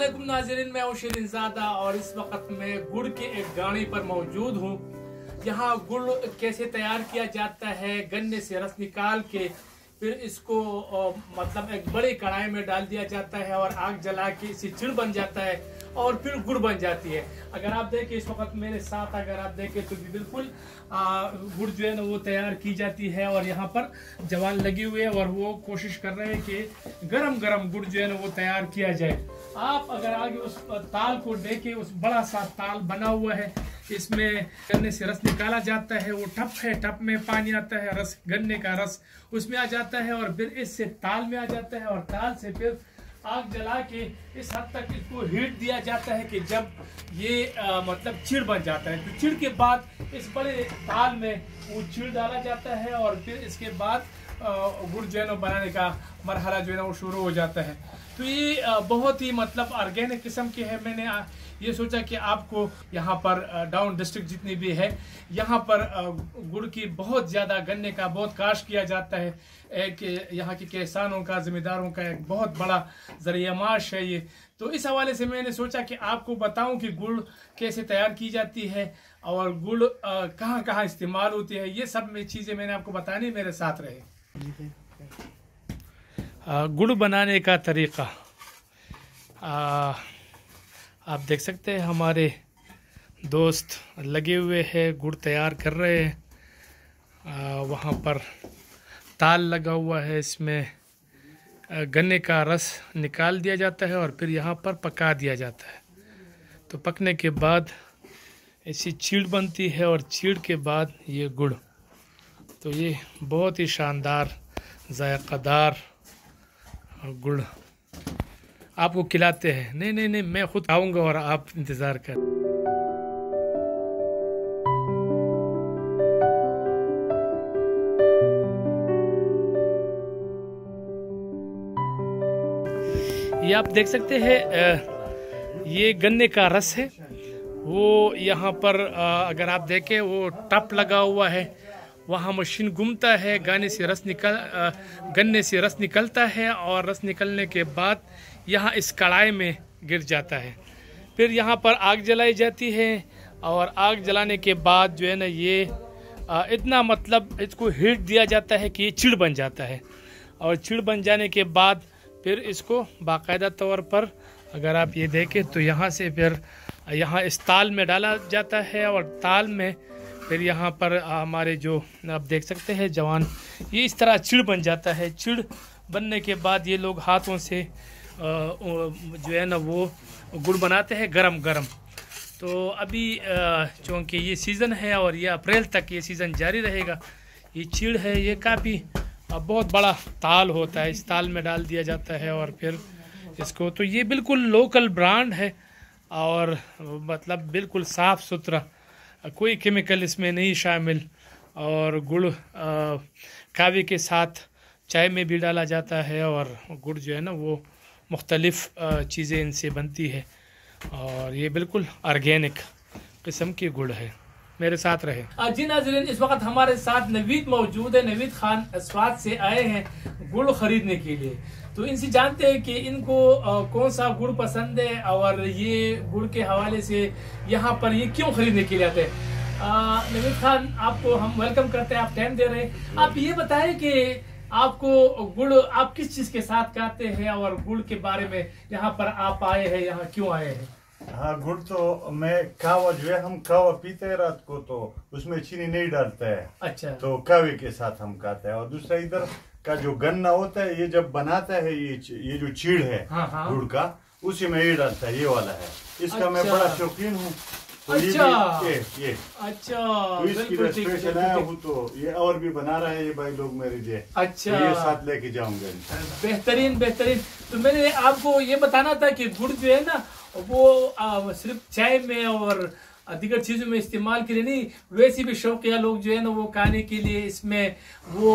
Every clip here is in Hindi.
अस्सलामुअलैकुम नाज़रीन, मैं हूं शिरीनज़ादा और इस वक्त मैं गुड़ के एक गाड़ी पर मौजूद हूं। यहाँ गुड़ कैसे तैयार किया जाता है, गन्ने से रस निकाल के फिर इसको मतलब एक बड़ी कढ़ाई में डाल दिया जाता है और आग जला के इससे चिड़ बन जाता है और फिर गुड़ बन जाती है। अगर आप देखें इस वक्त मेरे साथ, अगर आप देखें तो बिल्कुल गुड़ जो है ना वो तैयार की जाती है और यहाँ पर जवान लगे हुए हैं और वो कोशिश कर रहे हैं कि गरम गरम गुड़ जो है ना वो तैयार किया जाए। आप अगर आगे उस ताल को देखें, उस बड़ा सा ताल बना हुआ है, इसमें गन्ने से रस निकाला जाता है। वो टप है, टप में पानी आता है, रस गन्ने का रस उसमें आ जाता है और फिर इससे ताल में आ जाता है और ताल से फिर आग जला के इस हद तक इसको हीट दिया जाता है कि जब ये मतलब चिड़ बन जाता है तो चिड़ के बाद इस बड़े ताल में वो चिड़ डाला जाता है और फिर इसके बाद गुड़ जो है ना बनाने का मरहला जो है ना वो शुरू हो जाता है। तो ये बहुत ही मतलब ऑर्गेनिक किस्म के है। मैंने ये सोचा कि आपको यहाँ पर डाउन डिस्ट्रिक्ट जितनी भी है यहाँ पर गुड़ की बहुत ज़्यादा गन्ने का बहुत काश्त किया जाता है। एक यहाँ के किसानों का, ज़मींदारों का एक बहुत बड़ा ज़रिया माश है ये। तो इस हवाले से मैंने सोचा कि आपको बताऊं कि गुड़ कैसे तैयार की जाती है और गुड़ कहाँ कहाँ इस्तेमाल होती है। ये सब चीज़ें मैंने आपको बतानी, मेरे साथ रहे। गुड़ बनाने का तरीक़ा आप देख सकते हैं, हमारे दोस्त लगे हुए हैं, गुड़ तैयार कर रहे हैं। वहाँ पर ताल लगा हुआ है, इसमें गन्ने का रस निकाल दिया जाता है और फिर यहाँ पर पका दिया जाता है। तो पकने के बाद ऐसी चीड़ बनती है और चीड़ के बाद ये गुड़, तो ये बहुत ही शानदार जायकादार गुड़ आपको खिलाते हैं। नहीं, मैं खुद आऊँगा और आप इंतज़ार कर। ये आप देख सकते हैं, ये गन्ने का रस है। वो यहाँ पर अगर आप देखें वो टप लगा हुआ है, वहाँ मशीन घूमता है, गन्ने से रस निकलता है और रस निकलने के बाद यहाँ इस कढ़ाई में गिर जाता है। फिर यहाँ पर आग जलाई जाती है और आग जलाने के बाद जो है ना ये इतना मतलब इसको हीट दिया जाता है कि ये चिड़ बन जाता है और चिड़ बन जाने के बाद फिर इसको बाकायदा तौर पर अगर आप ये देखें तो यहाँ से फिर यहाँ इस ताल में डाला जाता है और ताल में फिर यहाँ पर हमारे जो आप देख सकते हैं जवान, ये इस तरह चिड़ बन जाता है। चिड़ बनने के बाद ये लोग हाथों से जो है ना वो गुड़ बनाते हैं गरम गरम। तो अभी चूँकि ये सीज़न है और ये अप्रैल तक ये सीज़न जारी रहेगा। ये चिड़ है, ये काफ़ी बहुत बड़ा ताल होता है, इस ताल में डाल दिया जाता है और फिर इसको, तो ये बिल्कुल लोकल ब्रांड है और मतलब बिल्कुल साफ़ सुथरा, कोई केमिकल इसमें नहीं शामिल। और गुड़ कावे के साथ चाय में भी डाला जाता है और गुड़ जो है ना वो मुख्तलिफ़ चीज़ें इनसे बनती है और ये बिल्कुल ऑर्गेनिक किस्म की गुड़ है। मेरे साथ रहे। जी नाज़रीन, इस वक्त हमारे साथ नवीद मौजूद है। नवीद खान स्वाद से आए हैं गुड़ खरीदने के लिए। तो इनसे जानते हैं कि इनको कौन सा गुड़ पसंद है और ये गुड़ के हवाले से यहाँ पर ये क्यों खरीदने के लिए आते हैं। नवीद खान, आपको हम वेलकम करते हैं, आप टाइम दे रहे हैं। आप ये बताएं कि आपको गुड़ आप किस चीज के साथ खाते हैं और गुड़ के बारे में यहाँ पर आप आए हैं, यहाँ क्यों आए हैं। हाँ, गुड़ तो मैं कावा जो है, हम कावा पीते हैं रात को तो उसमें चीनी नहीं डालता है। अच्छा। तो कावे के साथ हम खाते हैं। और दूसरा इधर का जो गन्ना होता है, ये जब बनाता है ये जो चीड़ है, हाँ। गुड़ का, उसी में ये डालता है, ये वाला है। इसका अच्छा। मैं बड़ा शौकीन हूँ। तो अच्छा। ये अच्छा, तो इसकी स्पेशल आया हूँ, तो ये और भी बना रहे हैं ये भाई लोग मेरे लिए। अच्छा, तो ये साथ लेके जाऊंगा। बेहतरीन। तो मैंने आपको ये बताना था कि गुड़ जो है ना वो सिर्फ चाय में और दीगर चीज़ों में इस्तेमाल के लिए नहीं, वैसे भी शौकिया लोग जो है ना वो खाने के लिए इसमें वो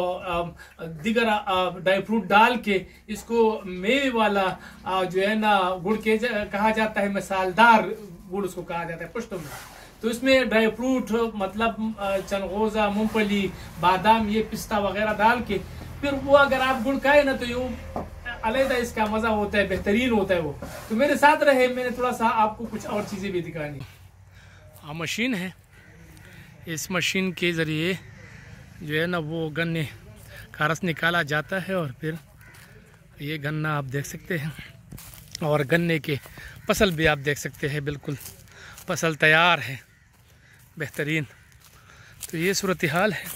दीगर ड्राई फ्रूट डाल के इसको मेवे वाला जो है ना गुड़ के कहा जाता है, मिसालदार गुड़ उसको कहा जाता है पुश्तों में। तो इसमें ड्राई फ्रूट मतलब चनगोज़ा, मूंगफली, बादाम, ये पिस्ता वगैरह डाल के फिर वो अगर आप गुड़ खाए ना तो ये अलग इसका मज़ा होता है, बेहतरीन होता है वो। तो मेरे साथ रहे, मैंने थोड़ा सा आपको कुछ और चीज़ें भी दिखानी। हाँ, मशीन है। इस मशीन के ज़रिए जो है ना वो गन्ने का रस निकाला जाता है और फिर ये गन्ना आप देख सकते हैं, और गन्ने के फसल भी आप देख सकते हैं, बिल्कुल फसल तैयार है, बेहतरीन। तो ये सूरत हाल है,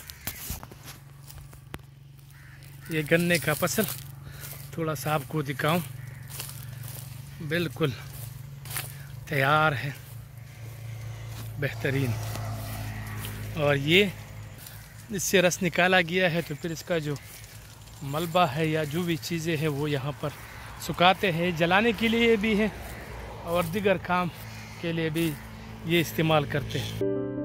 ये गन्ने का फसल थोड़ा सा आपको दिखाऊं, बिल्कुल तैयार है, बेहतरीन। और ये इससे रस निकाला गया है तो फिर इसका जो मलबा है या जो भी चीज़ें हैं वो यहाँ पर सुखाते हैं, जलाने के लिए भी है और दीगर काम के लिए भी ये इस्तेमाल करते हैं।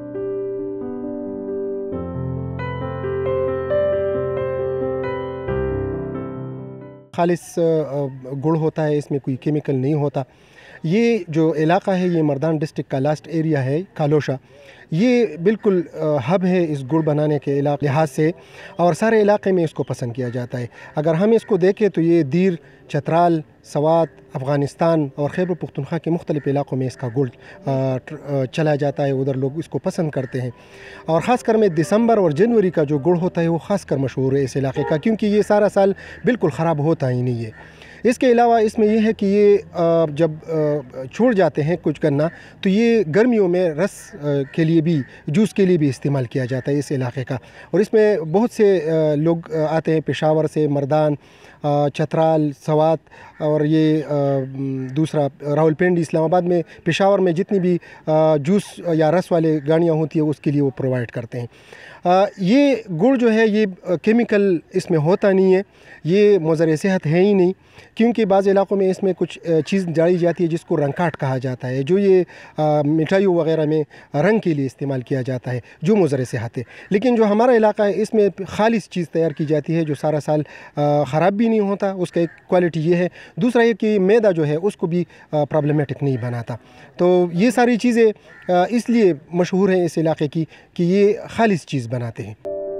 खालिस गुड़ होता है, इसमें कोई केमिकल नहीं होता। ये जो इलाका है ये मर्दान डिस्ट्रिक्ट का लास्ट एरिया है, कालोशा। ये बिल्कुल हब है इस गुड़ बनाने के लिहाज से, और सारे इलाके में इसको पसंद किया जाता है। अगर हम इसको देखें तो ये दीर, चतराल, सवात, अफ़गानिस्तान और खैबर पुख्तनख्वा के मुख्तलिफ़ इलाक़ों में इसका गुड़ चला जाता है, उधर लोग इसको पसंद करते हैं। और ख़ासकर में दिसंबर और जनवरी का जो गुड़ होता है वो ख़ासकर मशहूर है इस इलाके का, क्योंकि ये सारा साल बिल्कुल ख़राब होता ही नहीं है। इसके अलावा इसमें यह है कि ये जब छोड़ जाते हैं कुछ गन्ना, तो ये गर्मियों में रस के लिए भी, जूस के लिए भी इस्तेमाल किया जाता है इस इलाके का। और इसमें बहुत से लोग आते हैं, पेशावर से, मर्दान, चतराल, सवात और ये दूसरा रावलपिंडी, इस्लामाबाद में, पेशावर में जितनी भी जूस या रस वाले गाड़ियाँ होती है उसके लिए वो प्रोवाइड करते हैं। ये गुड़ जो है ये केमिकल इसमें होता नहीं है, ये मुज़र सेहत है ही नहीं, क्योंकि बाज़ इलाक़ों में इसमें कुछ चीज़ डाली जाती है जिसको रंगकाट कहा जाता है, जो ये मिठाइयों वगैरह में रंग के लिए इस्तेमाल किया जाता है, जो मुज़र सेहत है। लेकिन जो हमारा इलाका है इसमें खालिस चीज़ तैयार की जाती है जो सारा साल ख़राब भी नहीं होता। उसका एक क्वालिटी ये है। दूसरा ये कि मैदा जो है उसको भी प्रॉब्लमेटिक नहीं बनाता। तो ये सारी चीज़ें इसलिए मशहूर हैं इस इलाके की कि ये खालिस चीज़ बनाते हैं।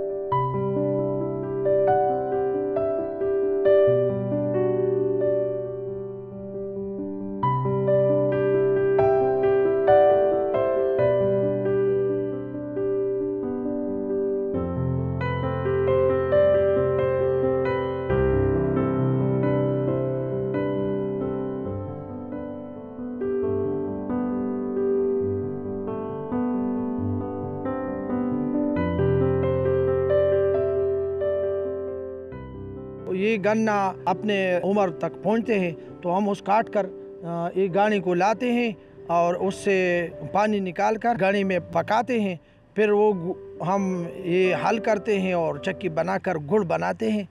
ये गन्ना अपने उम्र तक पहुंचते हैं तो हम उस काट कर एक गाड़ी को लाते हैं और उससे पानी निकाल कर गाड़ी में पकाते हैं। फिर वो हम ये हल करते हैं और चक्की बनाकर गुड़ बनाते हैं।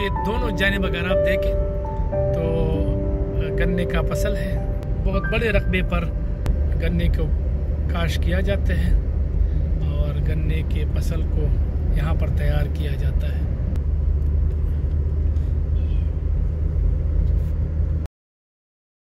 के दोनों जानिब अगर आप देखें तो गन्ने का फसल है। बहुत बड़े रकबे पर गन्ने को काश किया जाते हैं और गन्ने के फसल को यहाँ पर तैयार किया जाता है।